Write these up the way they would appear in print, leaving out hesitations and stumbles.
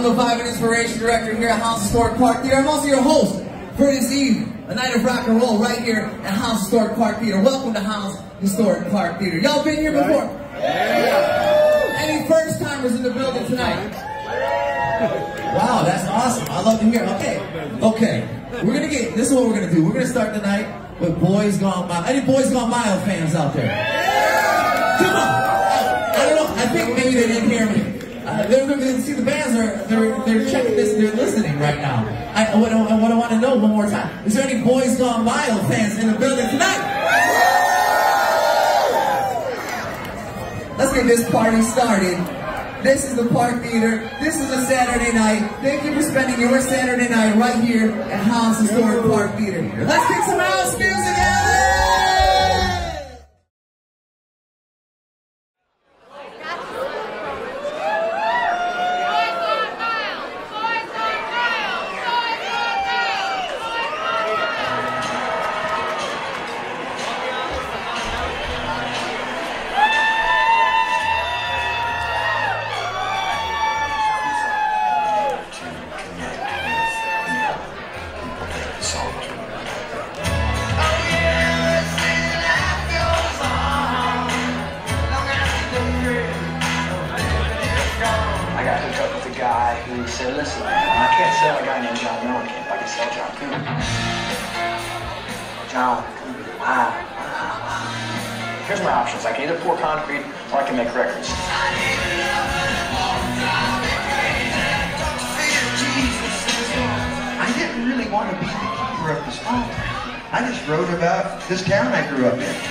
I'm the Vibe and Inspiration Director here at House Historic Park Theater. I'm also your host for this evening, a night of rock and roll right here at House Historic Park Theater. Welcome to House Historic Park Theater. Y'all been here before? Yeah. Any first timers in the building tonight? Wow, that's awesome. I love to hear. Okay. We're gonna get. This is what we're gonna do. We're gonna start the night with Boys Gone Wild. Any Boys Gone Wild fans out there? Come on. I don't know. I think maybe they didn't hear me. See, the bands they're checking this. They're listening right now. What I want to know one more time. Is there any Boys Gone Wild fans in the building tonight? Let's get this party started. This is the Park Theater. This is a Saturday night. Thank you for spending your Saturday night right here at House Historic Park Theater. Let's get some house music out there! He said, listen, I can't sell a guy named John Mellencamp. I can sell John Cougar. John Cougar, wow. Here's my options. I can either pour concrete or I can make records. I didn't really want to be the keeper of the song. I just wrote about this town I grew up in.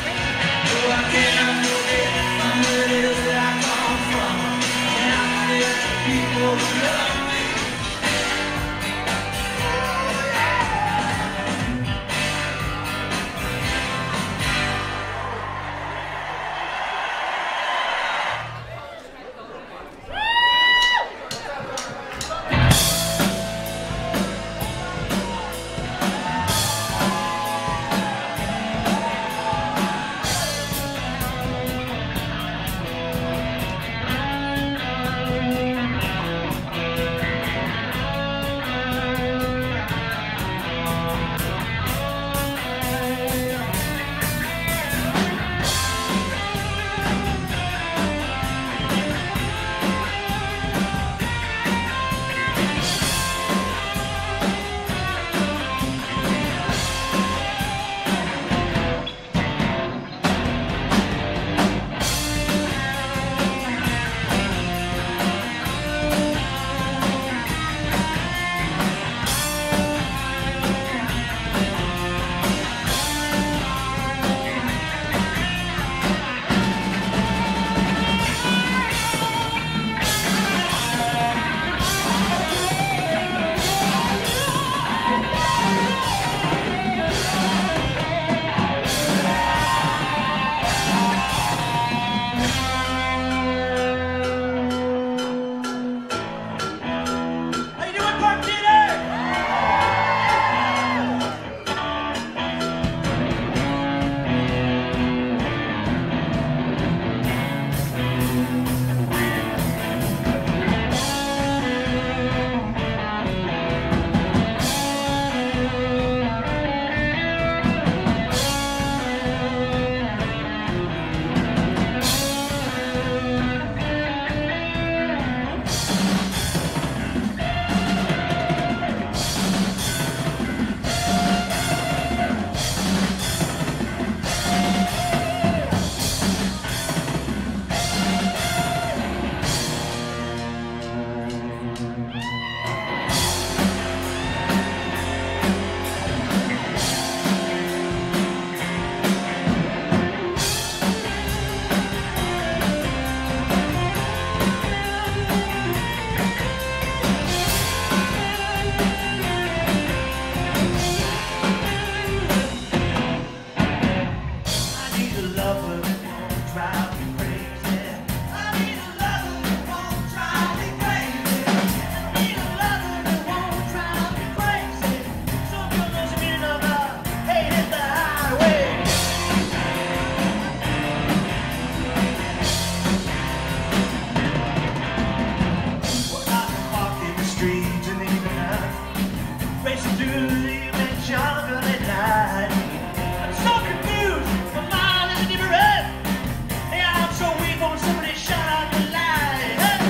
racing through the jungle at night. I'm so confused, my mind is different. Yeah, I'm so weak when somebody shut out the light. Hey.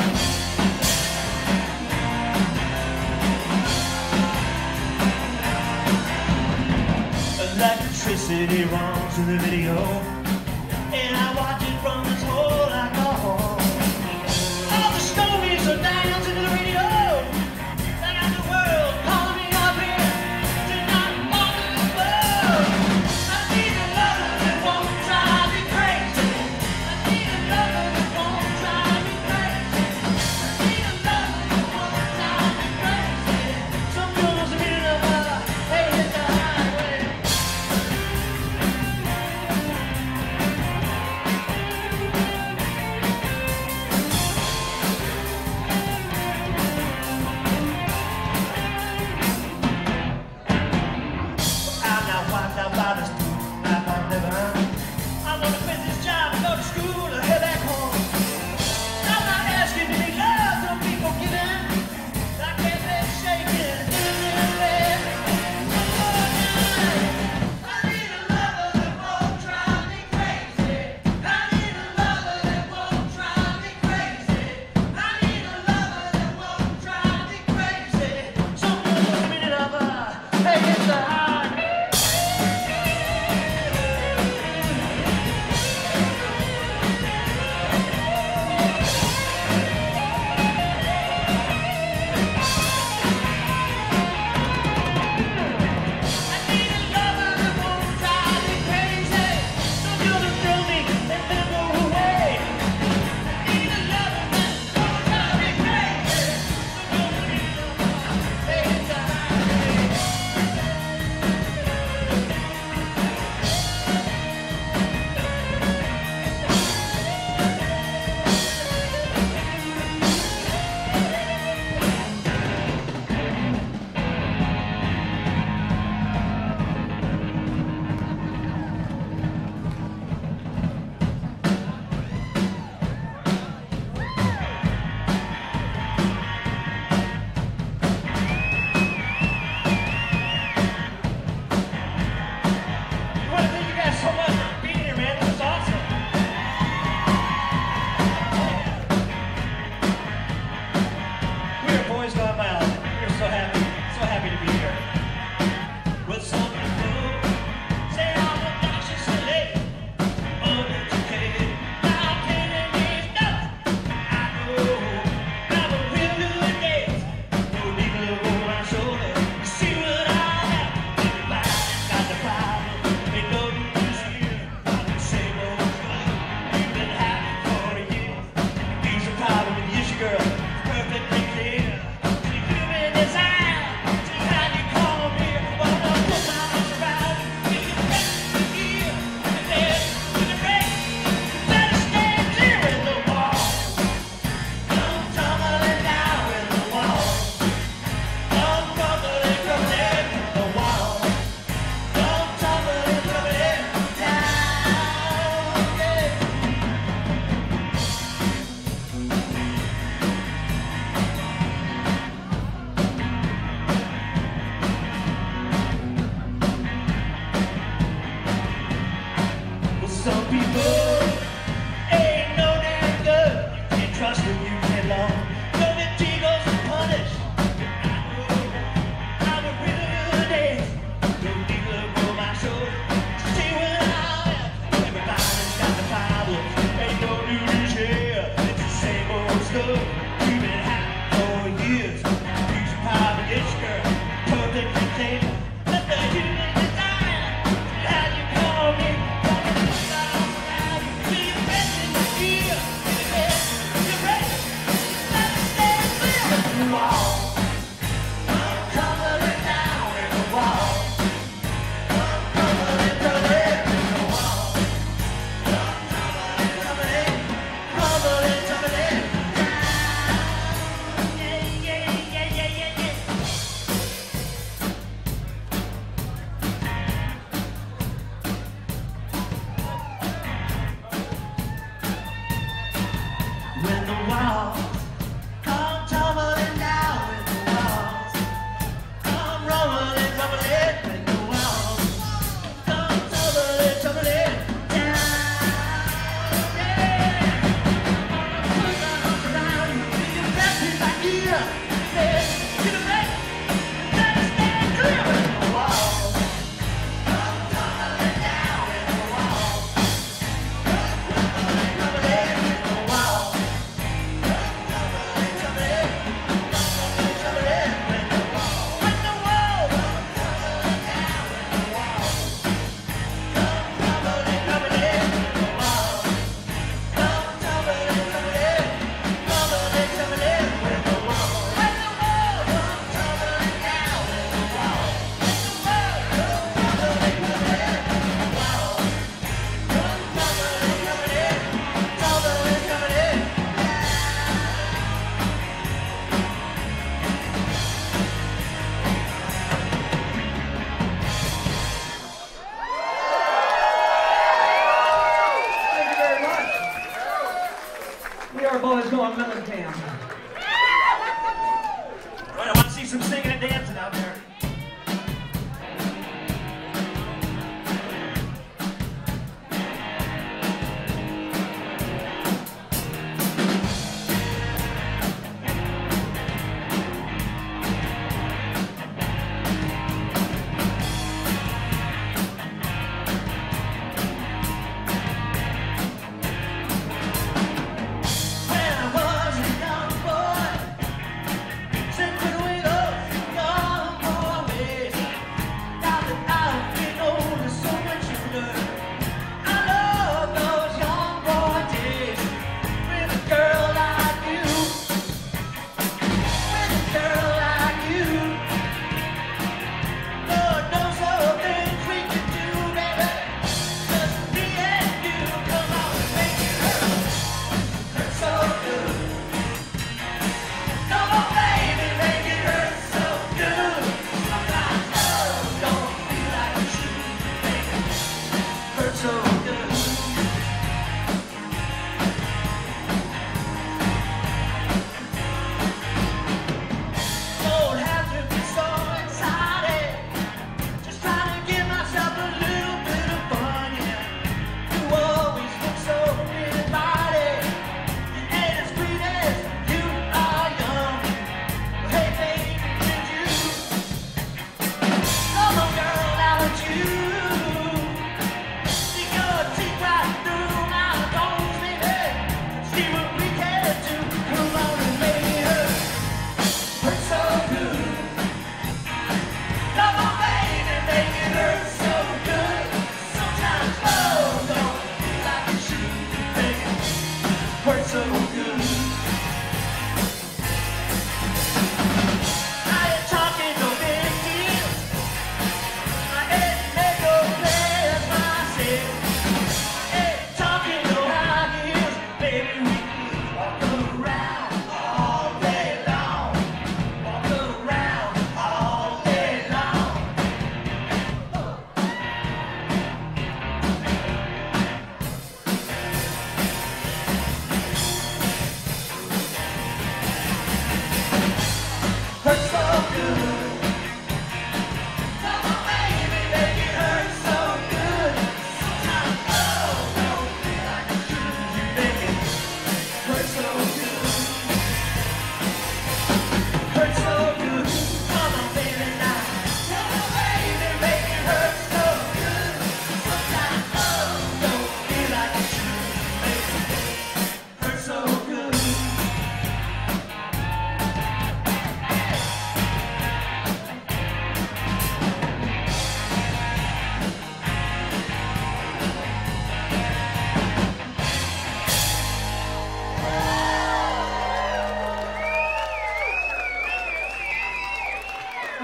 Electricity runs in the video, and I watch it from its hole like a hole. All the stories are down to the radio. I got the world calling me up here to not fall in love. I need a lover that won't drive me crazy. I need a lover that won't drive me crazy. I need a lover that won't drive me crazy. Some girls are hitting up, hey, hit the highway.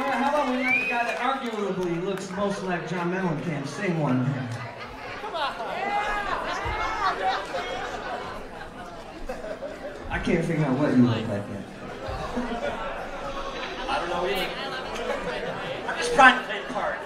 Yeah, how about we let the guy that arguably looks most like John Mellencamp sing one? I can't figure out what you look like yet. I don't know either. I'm just trying to play the part.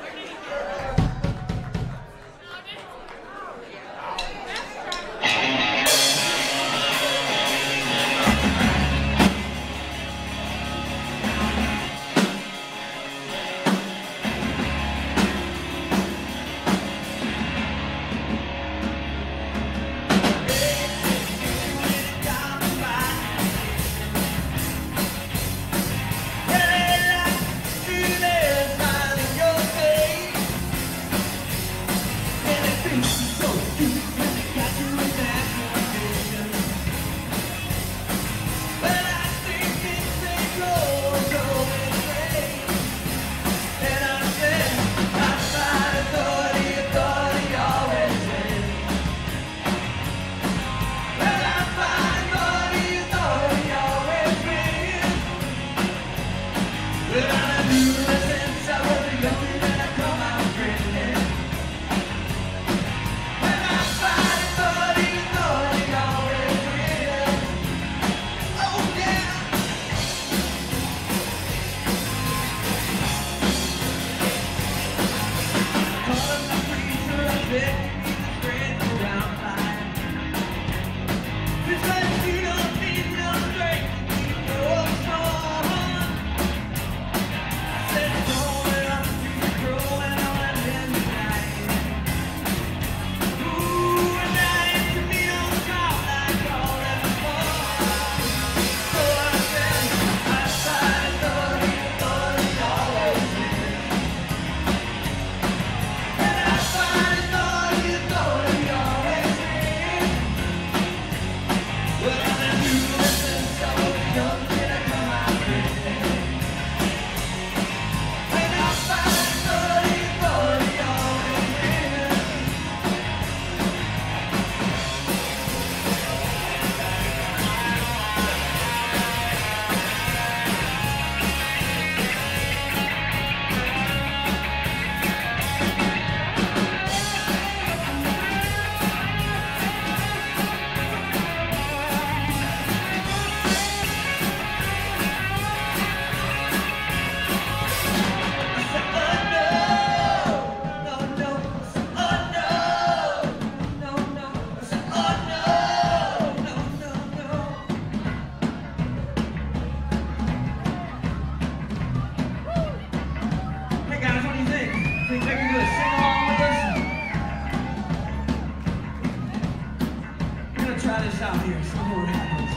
Try this out here, see what happens.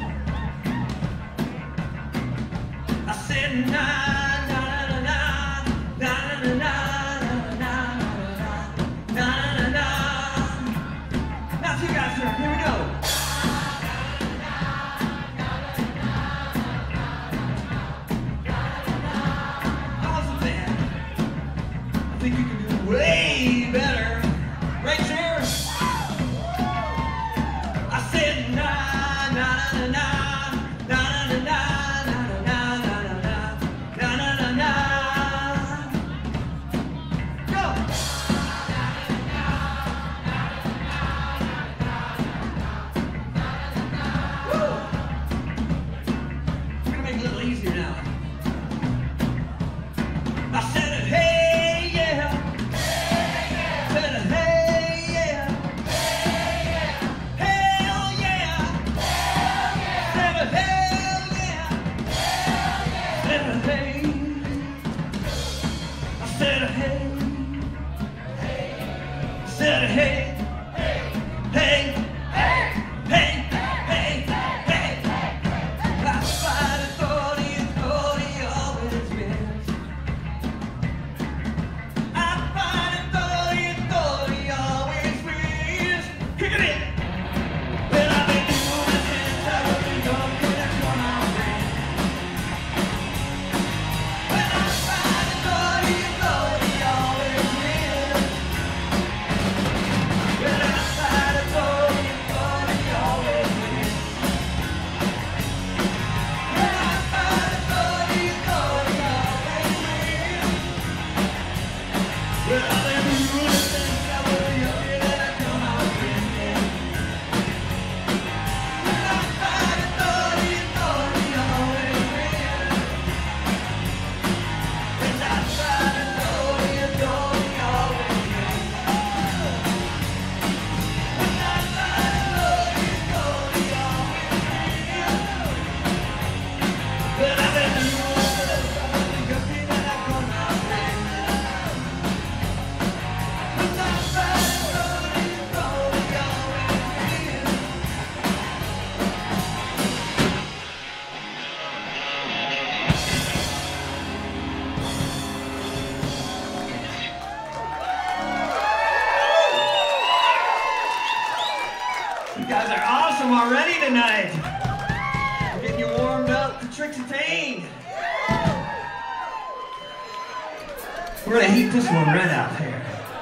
I said na na na na na na na na na na na. Now two guys turn, here we go. Awesome, man. I think you can do way better. Right there. tonight. We're getting you warmed up for Trixie Payne. We're gonna heat this one right out here.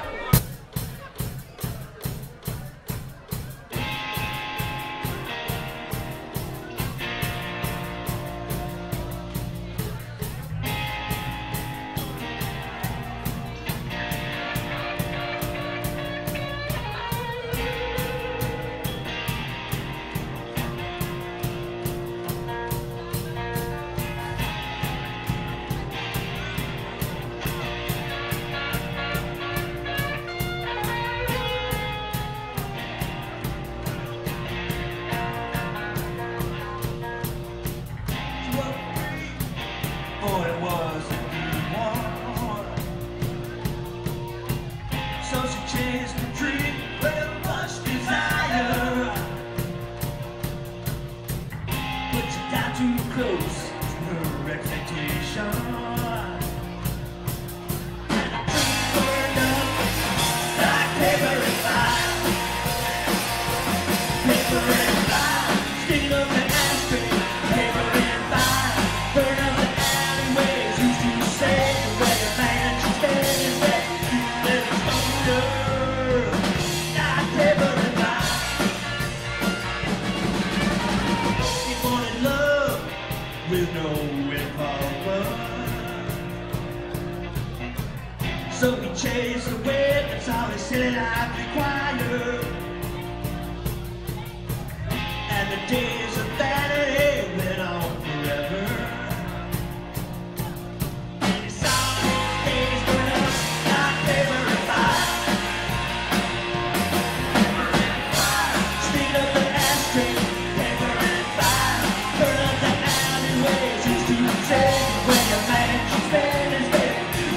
So we chase the wind, that's all this silly life requires. And the days of vanity went on forever. And it's all these days burn up like paper and fire. Speed up the ashtray, paper and fire. Burn up the alleyways, used to say when your man should spend his day.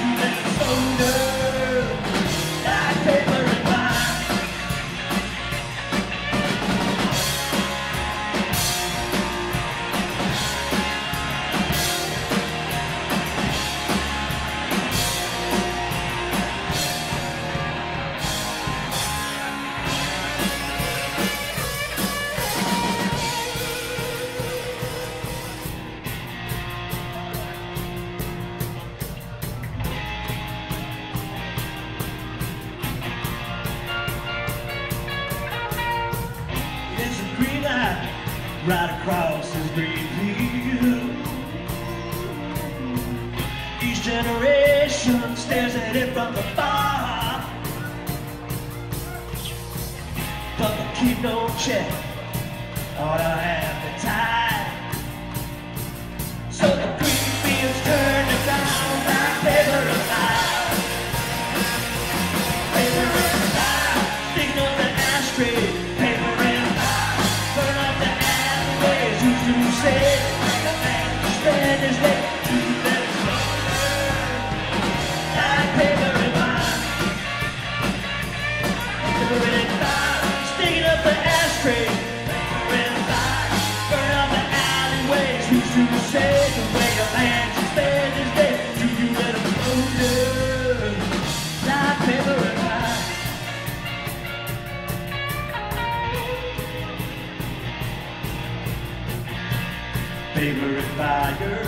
Right across this green field, each generation stares at it from afar, but they keep no check or have the time. So the green fields turn to ground like paper and fire, paper and fire, digging up the ashtray, paper and fire, burn up the used to say, like a man spend his day to let it slow like paper and fire, paper and fire, sticking up the ashtray, paper and fire, burn up the alleyways. Used to say the way a man should spend his day, do you let him slow like paper and fire. Paper and fire.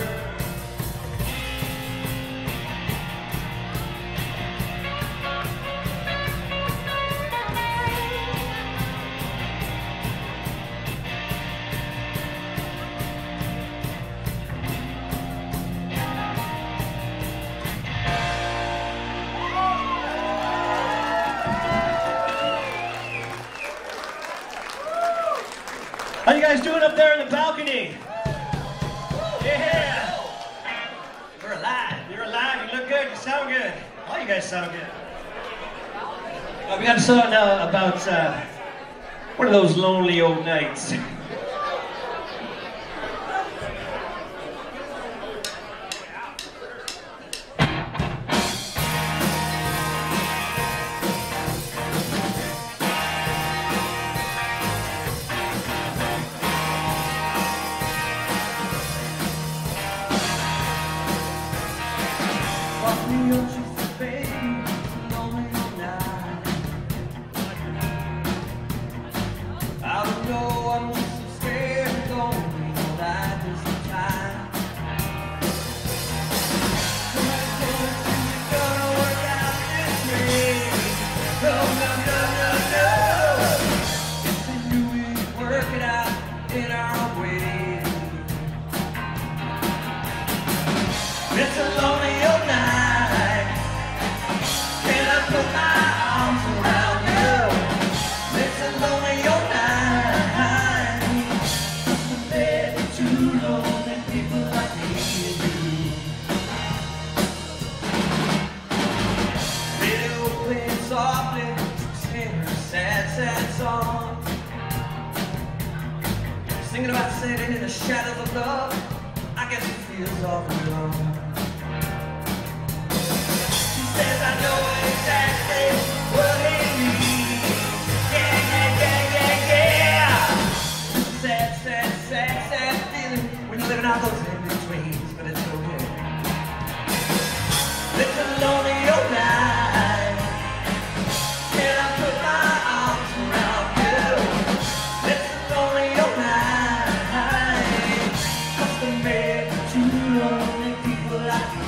How you guys doing up there in the balcony? Yeah! We're alive. You're alive. You look good. You sound good. All you guys sound good. We got a song now about one of those lonely old nights. I don't know, I'm just thinking about sitting in the shadows of love. I guess it feels awful long. She says I know exactly what it means. Yeah, yeah, yeah, yeah, yeah. Sad, sad, sad, sad feeling when you're living out those in-betweens, but it's okay. It's a lonely old night, and I put my arms around you. It's a lonely old night, custom made for two lonely people like you.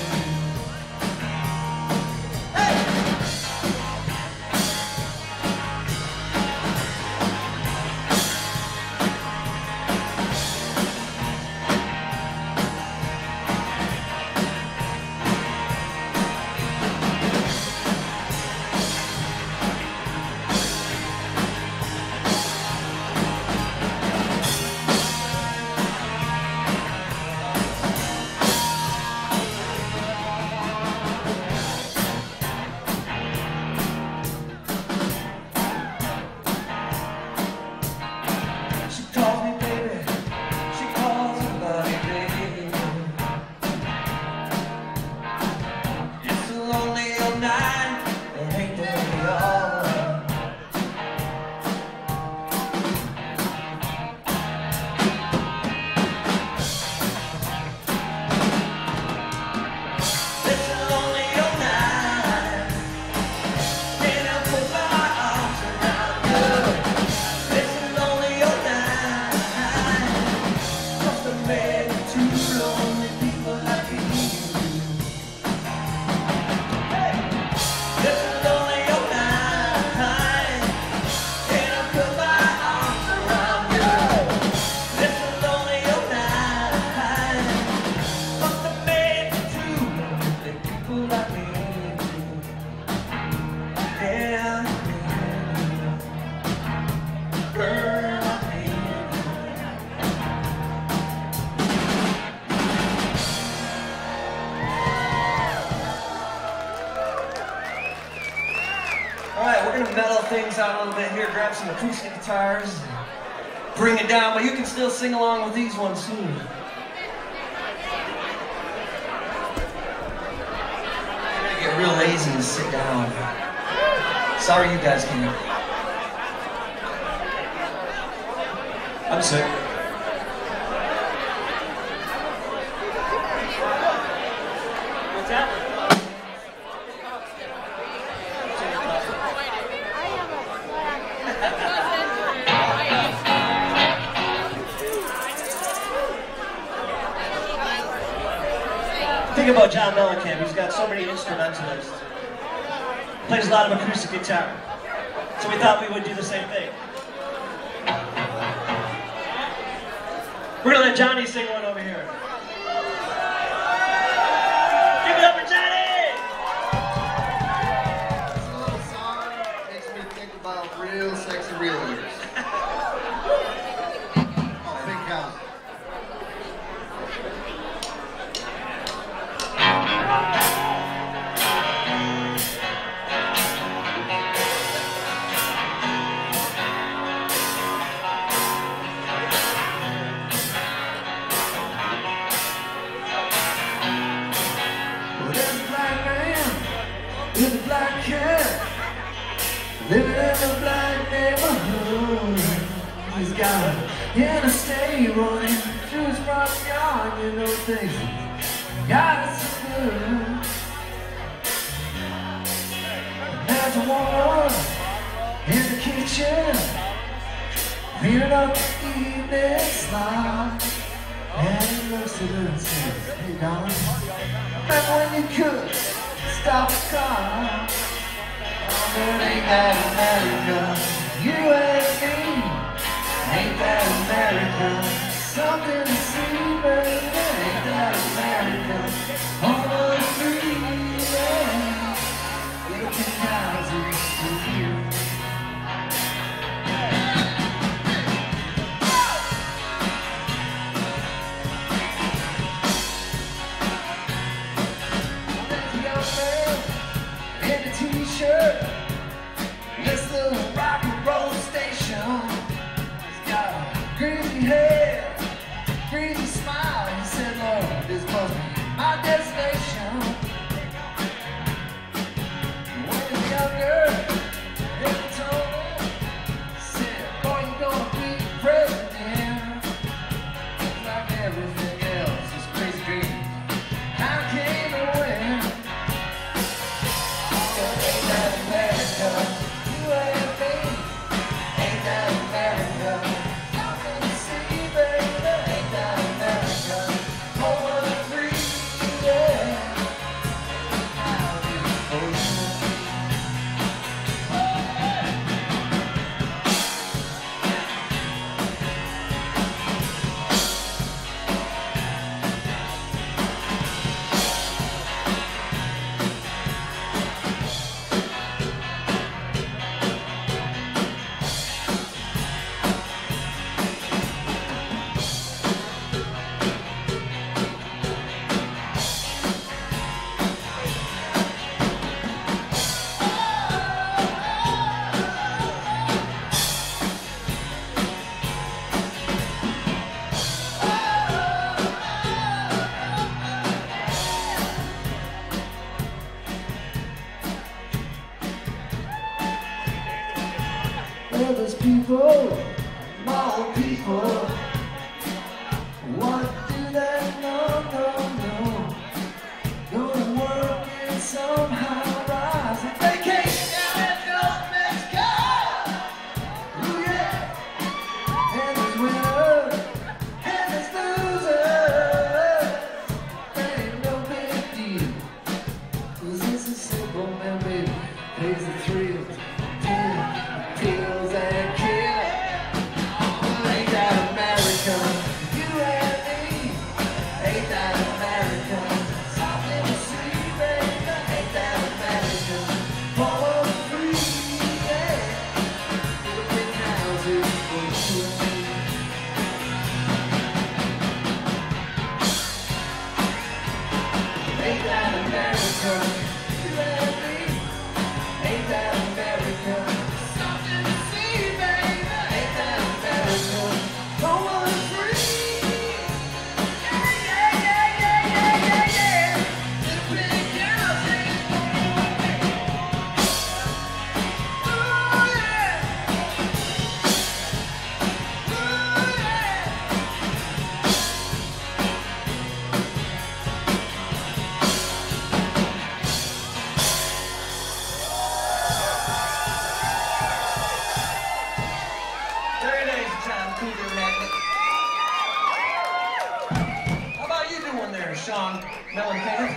Alright, we're gonna mellow things out a little bit here, grab some acoustic guitars, bring it down, but you can still sing along with these ones too. I'm gonna get real lazy and sit down. Sorry you guys can't. I'm sick. What's that? Think about John Mellencamp. He's got so many instrumentalists. Plays a lot of acoustic guitar. So we thought we would do the same thing. We're gonna let Johnny sing one over here. Give it up for Johnny! This little song makes me think about real sexy real years. Big house. With a black cat, living in a black neighborhood. He's got an interstate running through his front yard. You know things got it so good. There's a woman in the kitchen, cleaning up the evening slide. And he looks at her and says, hey darling, remember when you could stop the car? Oh, but ain't that America? You and me, ain't that America? Something to see, baby, ain't that America? On the freeway, looking houses for you. This little rock and roll station has got a greasy head. There's people, more people. What do they know? Gonna work and somehow rise and vacation down in North Mexico. Ooh yeah. And there's winners and there's losers. That ain't no big deal, 'cause it's a simple man, baby. Pays the thrills, pills and kill. Ain't that America? You and me. Ain't that America? Something to see, baby. Ain't that America? Born free, yeah. Little big houses for you and me. Ain't that America? You and me. Ain't that America? Something to see, baby. Ain't that America? Born free. Yeah, yeah, yeah, yeah, yeah, yeah, yeah. Little big houses. Ooh, yeah. Ooh, yeah. How about you doing there, Sean Mellencamp?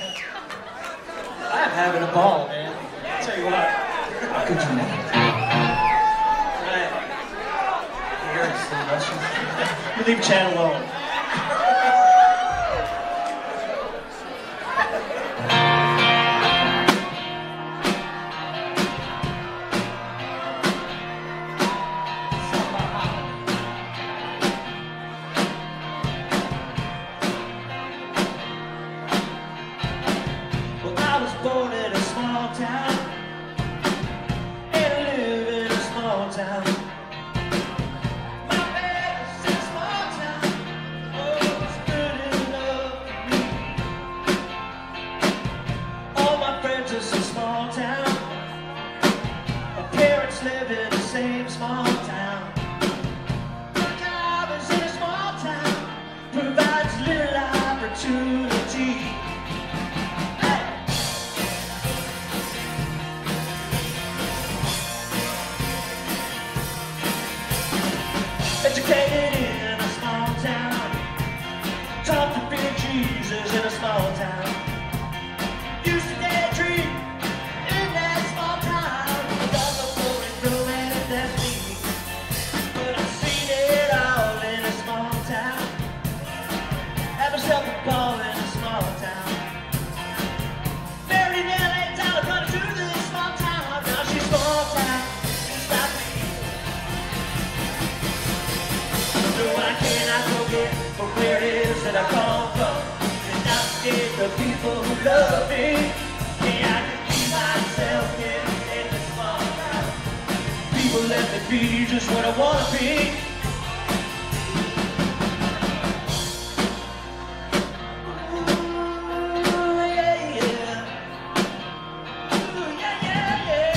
I'm having a ball, man. I'll tell you what. How could you not? You're so Russian. You leave Chad alone. Well, I was born in a small town, and I live in a small town. My family's in a small town. Oh, it's good enough for me. All my friends are so small town. My parents live in the same small town. My job is in a small town, provides little opportunity. Educated in a small town, taught to fear Jesus in a small town. Used to daydream in that small town. Got the floating romantic destiny, but I've seen it all in a small town. Have myself a ball in a small town. Married in LA town, running through this small town. Now she's small town, just like me. No, I cannot forget from where it is that I come from, and not forget the people who love me. Yeah, I can be myself in this small town. People let me be just what I wanna be. Ooh, yeah, yeah. Ooh, yeah, yeah, yeah.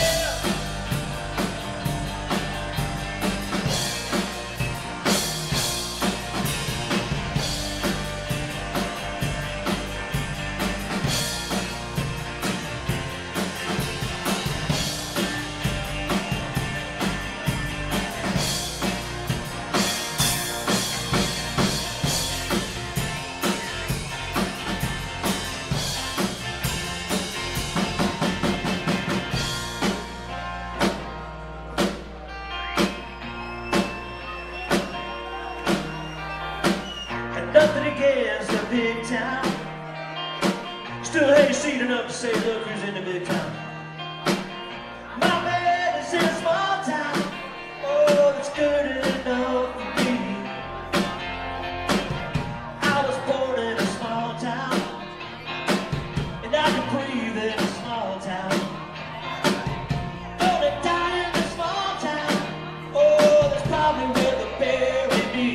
Nothing against a big town. Still hayseed enough to say, look who's in the big town. My man is in a small town. Oh, that's good enough for me. I was born in a small town, and I can breathe in a small town. Gonna die in a small town. Oh, that's probably where they bury me.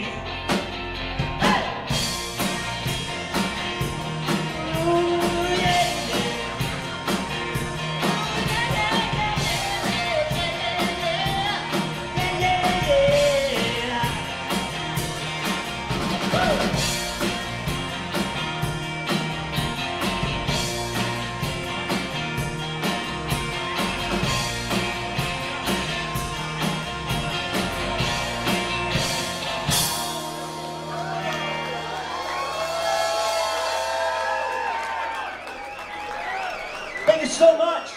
Ooh, yeah, yeah. Thank you so much.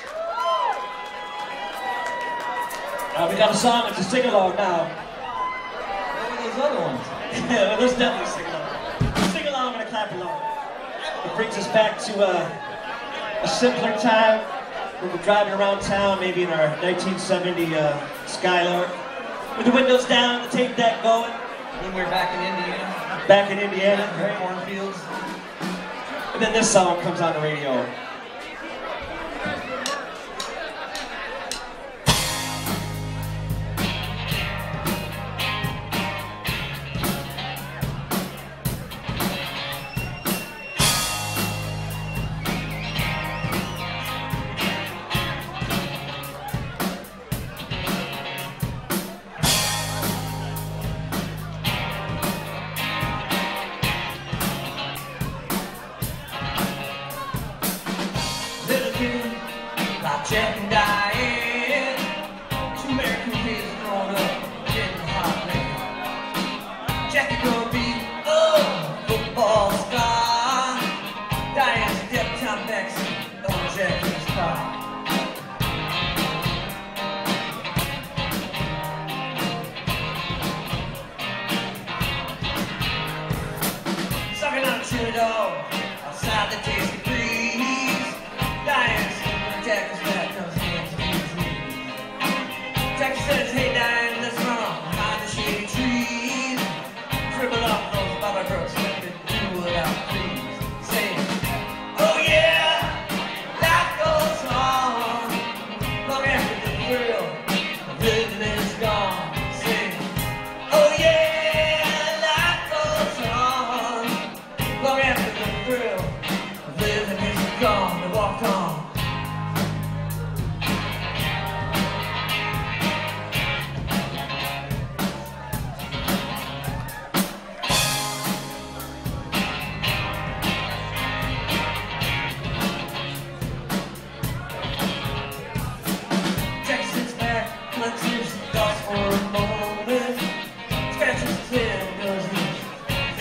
We got a song, it's a sing-along now. What were those other ones? Yeah, there's definitely sing-along. Sing-along and a clap-along. It brings us back to a simpler time when we're driving around town, maybe in our 1970 Skylark, with the windows down, the tape deck going. When we were back in Indiana. Back in Indiana. Right. Cornfields. And then this song comes on the radio. Jack and Diane, two American kids growing up in the heartland. Jackie gonna be a football star. Diane's a depth-time backseat on Jackie's car. Sucking on a chili dog outside the tasty breeze. Diane's Jackie's back comes hands to his knees. Jackie says, hey Diane, let's run behind the shady trees. Dribble off those Bobby Brooks, let me do it out, please. Say, oh yeah, life goes on, long after the thrill of living is gone. Say, oh yeah, life goes on, long after the thrill of living is gone. They walked on.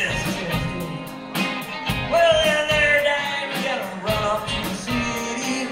Well, then there, Diane, we gotta run off to the city.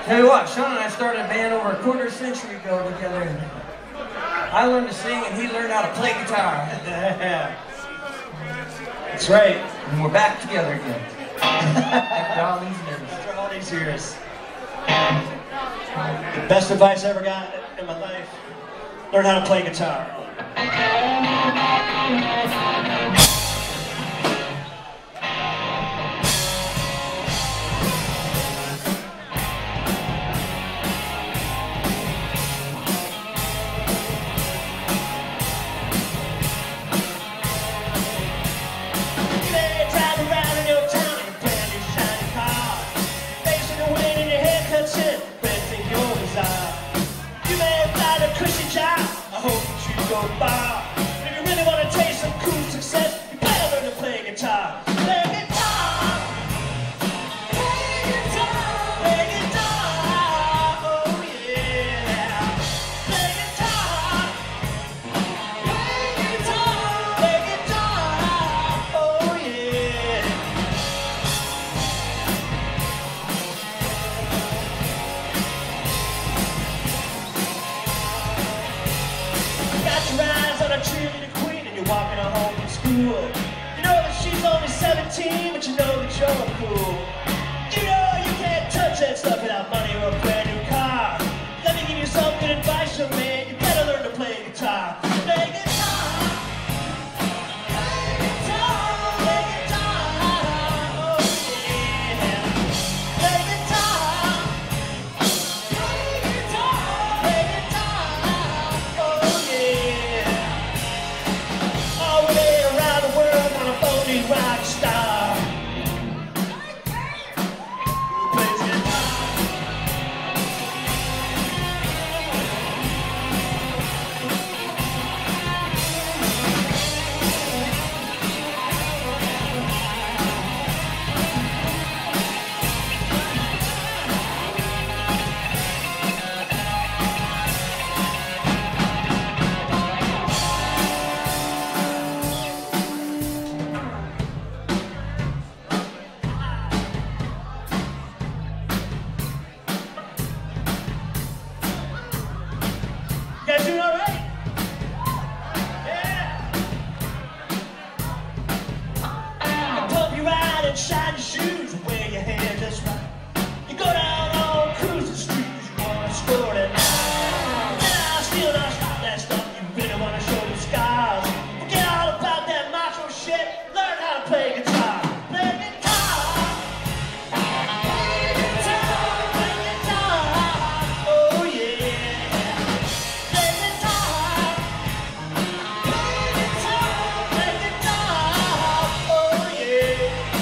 Tell you what, Sean and I started a band over a quarter century ago together. I learned to sing and he learned how to play guitar. That's right. And we're back together again. After all these years. After all these years. The best advice I ever got in my life, learn how to play guitar. If you really want to taste some cool success, you better learn to play guitar. Play guitar. Play guitar. Play guitar. Oh yeah. Play guitar. Play guitar. Play guitar. Oh yeah. Got your eyes on a cheerleader queen and you're walking her home from school. You know that she's only 17, but you know that you're a fool. You know you can't touch that stuff without money or a brand new car. Let me give you some good advice, young man. You better learn to play guitar. Play guitar. Play guitar. Play guitar. Oh yeah. Play guitar. Play guitar. Play guitar. Oh yeah. All the way around the world on a phony rock star. Who plays guitar? You guys doing all right? Yeah. Pump your ride and shine your shoes and wear your hair just right. You go down on cruising street 'cause you want to score tonight. Nah, still not stop that stuff. You really want to show your scars. Forget all about that macho shit. Learn how to play guitar. Play guitar. Play guitar. Play guitar. Oh yeah. Play guitar. Play guitar. Play guitar. Oh yeah.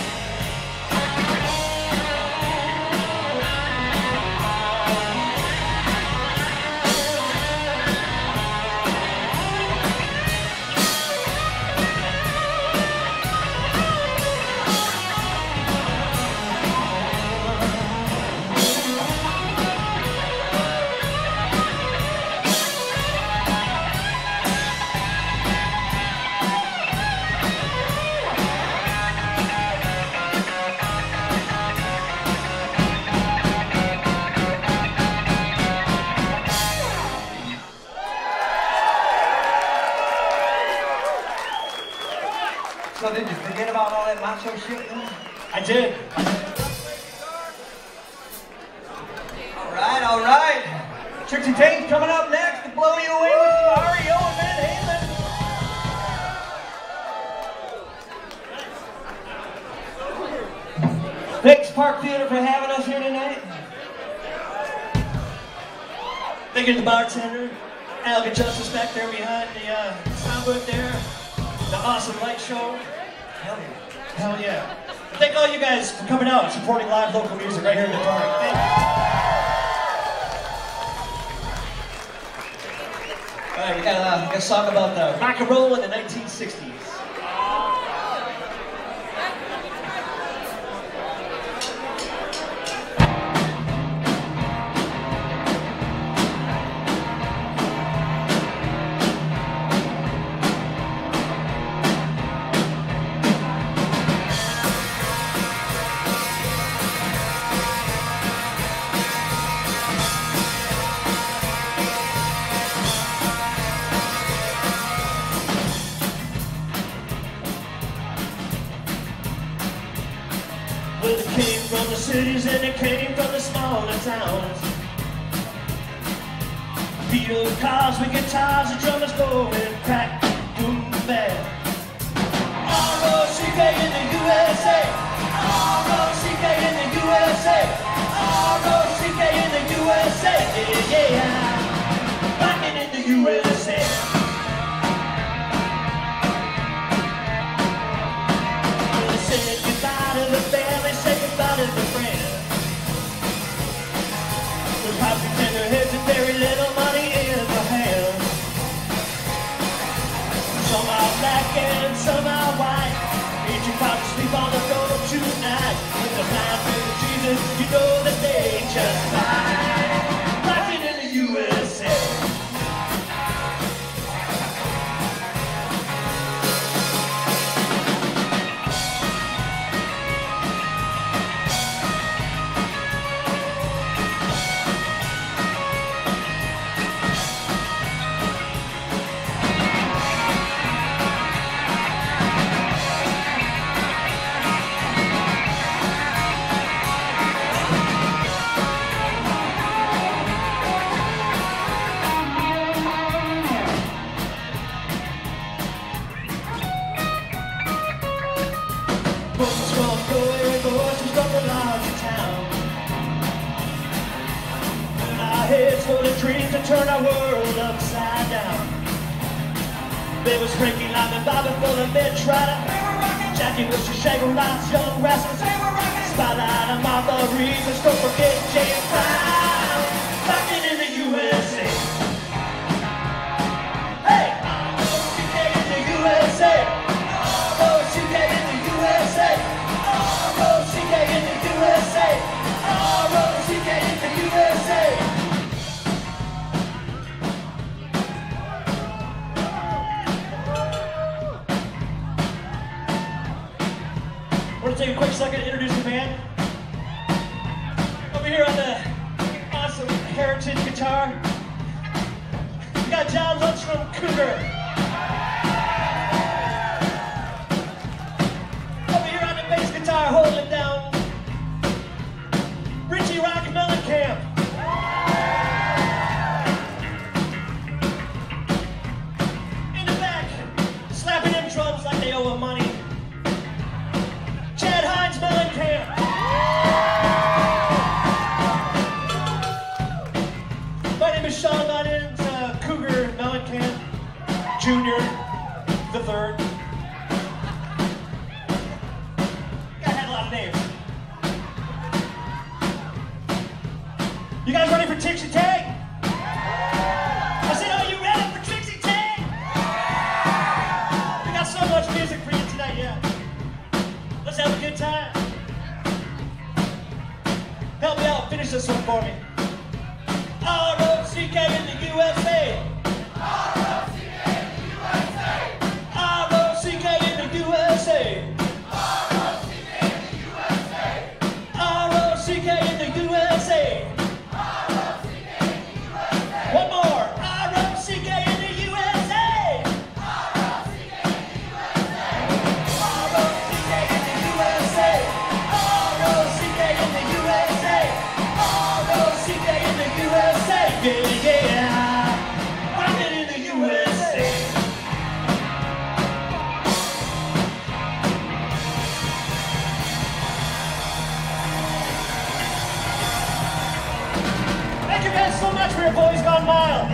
So did you forget about all that macho shit then? I did. All right. Trixie Tate's coming up next to blow you away with some REO and Van Halen. Thanks Park Theater for having us here tonight. Thank you to the bartender, Alga Justice back there behind the sound booth there. The awesome light show. Hell yeah. Hell yeah. And thank all you guys for coming out and supporting live local music right here in the park. Thank you. All right, we got a song about rock and roll in the 1960s. Well, they came from the cities and they came from the smaller towns. Beat of cars with guitars, the drummers going crack, boom, bang. R-O-C-K in the USA. R-O-C-K in the USA. R-O-C-K in the USA. Yeah, yeah. Rockin' in the USA. Well, they said goodbye to the family, said goodbye to the friends. The poppy tender heads and very little money in their hands. Some are black and some are white. Ain't you proud to sleep on the floor tonight? With the blind faith of Jesus, you know that they just fine. Rockin' in the USA. Voices from nowhere and voices from the larger town. In our heads full of dreams to turn our world upside down. There was Frankie Lyman, Bobby full of Mitch Ryder, Jackie Wilson, Shago Rocks, Young Rascals, Spotlight and Martha Reeves, and don't forget James Brown. Rockin' in the USA. Hey! R-O-C-K in the USA. R-O-C-K in the USA. R-O-C-K in the USA. R-O-C-K in the USA. I want to take a quick second to introduce the band. Over here on the awesome Heritage guitar, we got John Lutz from Cougar. Over here on the bass guitar, holding it down, Richie Rock Mellencamp. In the back, slapping them drums like they owe him money, Chad Hines Mellencamp. My name is Sean Munnins, Cougar Mellencamp Jr. the third. Guy had a lot of names. You guys ready for Trixie Tag? I said, are you ready for Trixie Tag? We got so much music for you tonight, yeah. Let's have a good time. Help me out, finish this one for me. R-O-C-K in the USA. R-O-C-K in the USA. R-O-C-K in the USA. R-O-C-K in the USA. One more. R-O-C-K in the USA. R-O-C-K in the USA. R-O-C-K in the USA. R-O-C-K in the USA. Yeah, yeah. Rockin' in the USA. Thank you guys so much for your Boys Gone Wild.